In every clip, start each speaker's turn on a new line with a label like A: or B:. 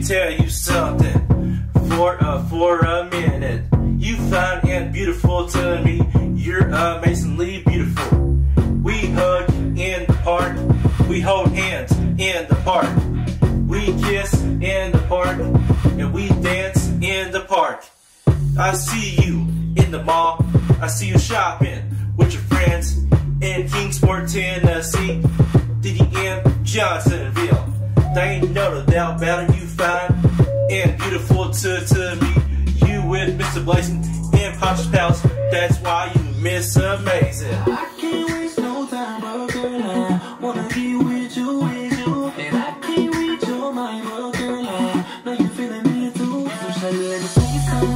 A: me tell you something for a minute. You fine and beautiful to me. You're amazingly beautiful. We hug in the park. We hold hands in the park. We kiss in the park. And we dance in the park. I see you in the mall. I see you shopping with your friends in Kingsport, Tennessee. Diddy in Johnsonville. They ain't no doubt about it. You fine and beautiful to me. You with Mr. Blazin in Poncho's Palace. That's why you miss amazing.
B: I can't waste no time, but girl, I wanna be with you, and I can't read your mind, but girl, I know you feeling me too. So shall you let me tell you something,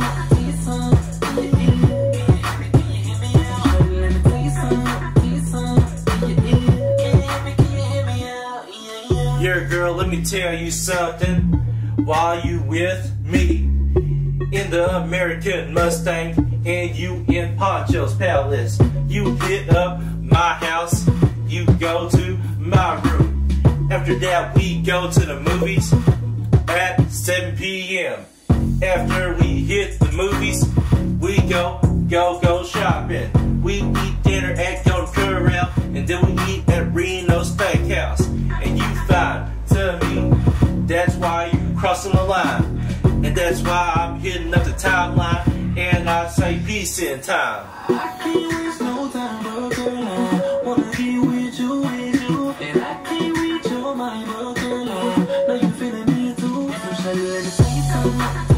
A: Yeah, girl, let me tell you something. While you with me in the American Mustang and you in Poncho's Palace, you hit up my house, you go to my room. After that we go to the movies at 7 p.m. After we hit the movies, we go shopping. We eat dinner at Golden Corral, and then we eat at Reno's Steakhouse. And you fine to me, that's why you crossing the line. And that's why I'm hitting up the timeline, and I say peace in time.
B: I can't waste no time, but girl, I wanna be with you, and I can't read your mind, but girl, I know you feeling me too. So shall you let me tell you something,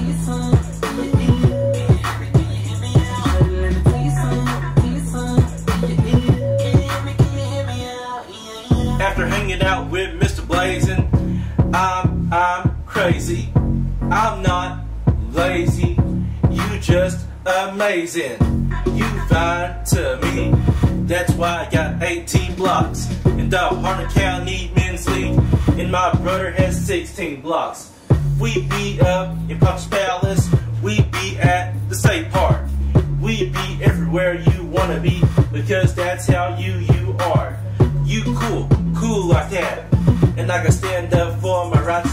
A: After hanging out with Mr. Blazin, I'm crazy. I'm not lazy. You just amazing. You fine to me. That's why I got 18 blocks in the Harlan County Men's League, and my brother has 16 blocks. We be up in Poncho's Palace. We be at the state park. We be everywhere you wanna be, because that's how you are. You cool like that. And I can stand up for my right